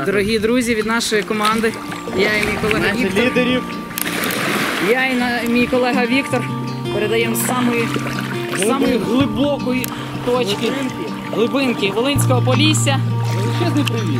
Дорогі друзі, від нашої команди, я і мій колега Віктор. Лідерів. Я і мій колега Віктор передаємо з самої глибокої точки глибинки Волинського Полісся. Величезний привіт.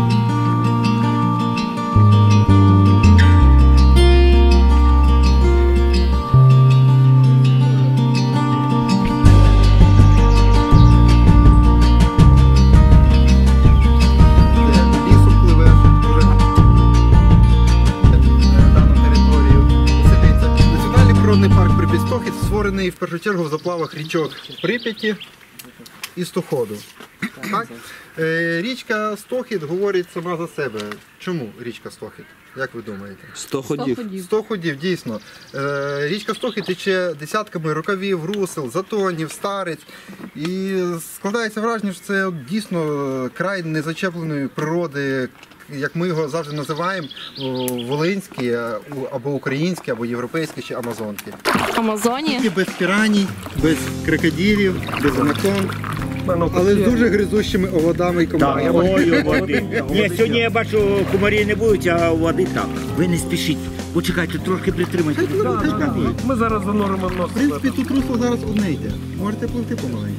Парк Прип'ять-Стохід створений в першу чергу в заплавах річок Прип'яті і Стоходу. Так? Річка Стохід говорить сама за себе. Чому річка Стохід? Як ви думаєте? 100 ходів. 100 ходів, дійсно. Річка Стохід тече десятками рукавів, русел, затонів, стариць. І складається враження, що це дійсно край незачепленої природи, як ми його завжди називаємо, волинські, або українські, або європейські, чи амазонки. Амазонії? Без піраній, без крокодилів, без анаконд, але з дуже гризущими оводами і комарами. Ой, води. Ні, сьогодні я бачу, комарі не будуть, а води так. Ви не спішіть. Почекайте, трошки притримайте. Ми зараз зануримо нос. В принципі, тут русло зараз одне йде. Можете пливти помаленьку.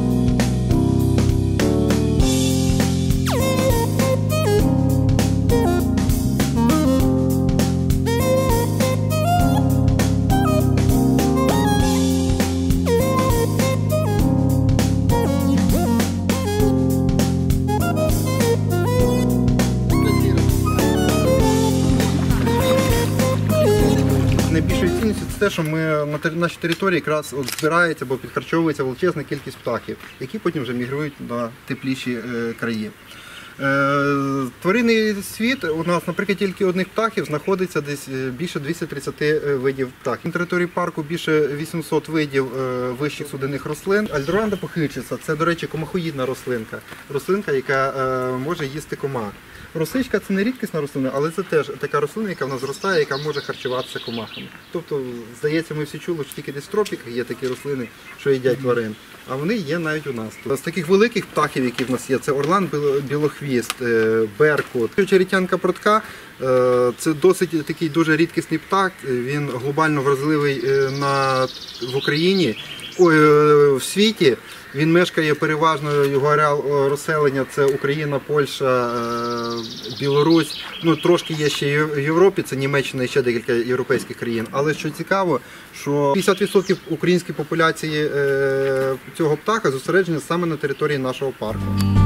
Найбільшою цінністю це те, що на нашій території якраз збирається або підхарчовується величезна кількість птахів, які потім вже мігрують на тепліші краї. Тваринний світ у нас, наприклад, тільки одних птахів знаходиться десь більше 230 видів птахів. На території парку більше 800 видів вищих судинних рослин. Альдоранда похильчиця – це, до речі, комахоїдна рослинка. Рослинка, яка може їсти комах. Росичка – це не рідкісна рослина, але це теж така рослина, яка в нас зростає, яка може харчуватися комахами. Тобто, здається, ми всі чули, що тільки десь в тропіках є такі рослини, що їдять тварин. А вони є навіть у нас. З таких великих птахів, які в нас є, це орлан білохвіст, беркут. Черетянка прудка – це досить такий дуже рідкісний птах, він глобально вразливий в Україні, в світі. Він мешкає переважно, його ареал розселення – це Україна, Польща, Білорусь. Ну, трошки є ще в Європі, це Німеччина і ще декілька європейських країн. Але що цікаво, що 50% української популяції цього птаха зосереджені саме на території нашого парку.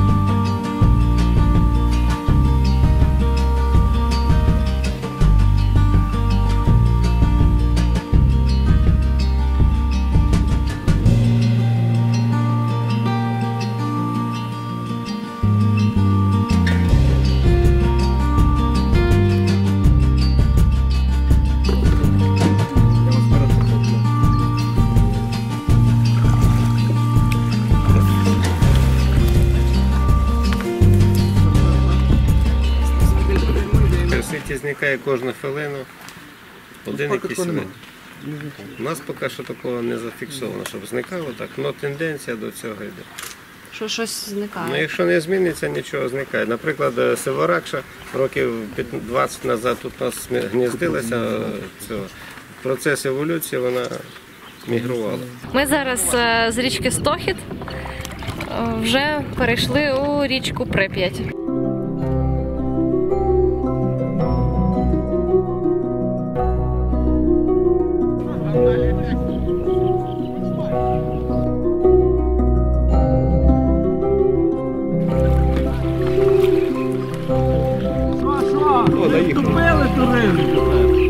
Зникає кожну хвилину, один якийсь вид. У нас поки що такого не зафіксовано, щоб зникало так, але тенденція до цього йде. Що щось зникає? Ну, якщо не зміниться, нічого зникає. Наприклад, сиворакша років 20 назад тут у нас гніздилася, процес еволюції, вона мігрувала. Ми зараз з річки Стохід вже перейшли у річку Прип'ять. Тупили туризм.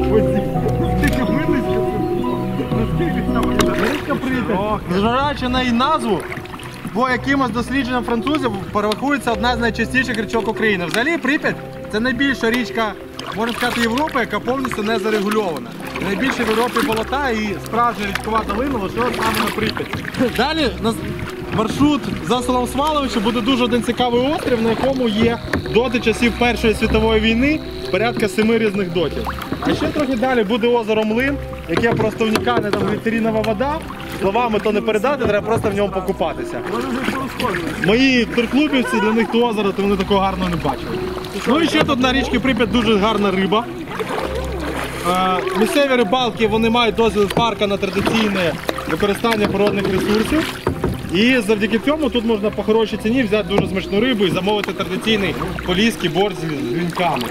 Незважаючи на її назву, по якимось дослідженням французів порахується одна з найчастіших річок України. Взагалі Прип'ять – це найбільша річка, можна сказати, Європи, яка повністю не зарегульована. Найбільше в Європі болота і справжня річкова долина лише саме на Прип'яті. Далі маршрут за селом Смаловичі буде дуже один цікавий острів, на якому є доти часів Першої світової війни, порядка 7 різних дотів. А ще трохи далі буде озеро Млин, яке просто унікальне, там гліцеринова вода. Словами то не передати, треба просто в ньому покупатися. Мої турклубівці, для них то озеро, то вони такого гарного не бачили. Ну і ще тут на річці Прип'ять дуже гарна риба. Місцеві рибалки вони мають дозвіл парка на традиційне використання природних ресурсів. І завдяки цьому тут можна по хорошій ціні взяти дуже смачну рибу і замовити традиційний поліський борщ з ліньками.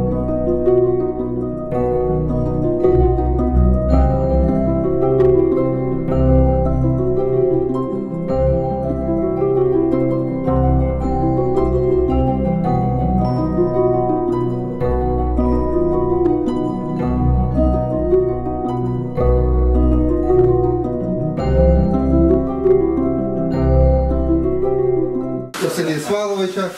Василія Сваловича.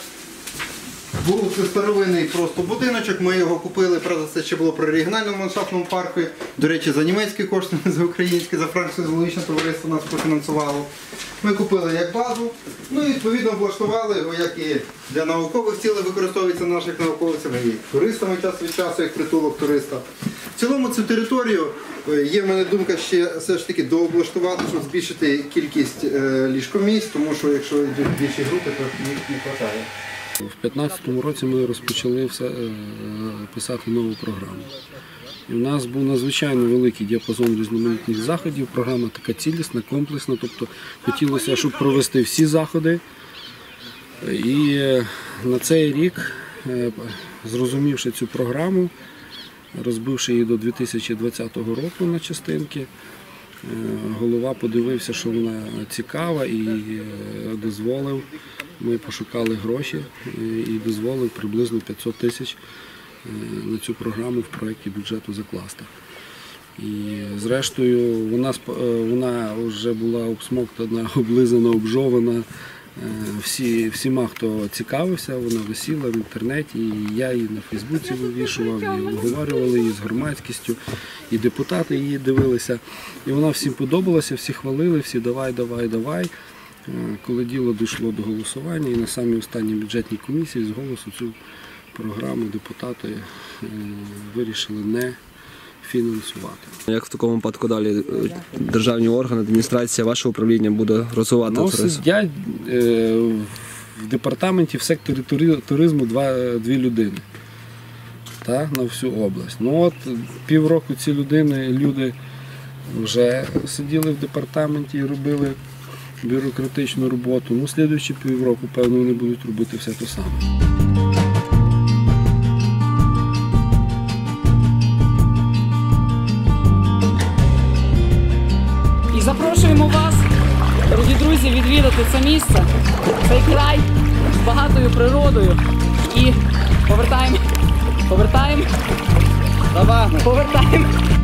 Був це старовинний просто будиночок, ми його купили, правда це ще було при регіональному ландшафтному парку. До речі, за німецькі кошти, не за українські, за франківсько-зоологічне товариство нас профінансувало. Ми купили як базу, ну і відповідно влаштували його, як і для наукових цілей використовується наших науковців, і туристами час від часу, як притулок туриста. В цілому цю територію є в мене думка ще все ж таки дооблаштувати, щоб збільшити кількість ліжкомісць, тому що якщо йдуть більші групи, то їх не вистачає. У 2015 році ми розпочали писати нову програму. І у нас був надзвичайно великий діапазон різноманітних заходів. Програма така цілісна, комплексна, тобто хотілося, щоб провести всі заходи. І на цей рік, зрозумівши цю програму, розбивши її до 2020 року на частинки, голова подивився, що вона цікава і дозволив. Ми пошукали гроші і дозволив приблизно 500 тисяч на цю програму в проєкті бюджету закласти. І зрештою вона вже була обсмоктана, облизана, обжована всіма, хто цікавився, вона висіла в інтернеті, і я її на Фейсбуці вивішував, і обговорювали її з громадськістю, і депутати її дивилися. І вона всім подобалася, всі хвалили, всі давай, давай, давай. Коли діло дійшло до голосування, і на самій останній бюджетній комісії з голосу цю програму депутати вирішили не фінансувати. Як в такому випадку далі державні органи, адміністрація, ваше управління буде розвивати туризм? Сидять в департаменті, в секторі туризму дві людини на всю область. Ну от півроку ці люди вже сиділи в департаменті і робили бюрократичну роботу. Ну, слідуючі півроку, певно, вони будуть робити все те саме. І запрошуємо вас, дорогі друзі, відвідати це місце, цей край з багатою природою. І повертаємо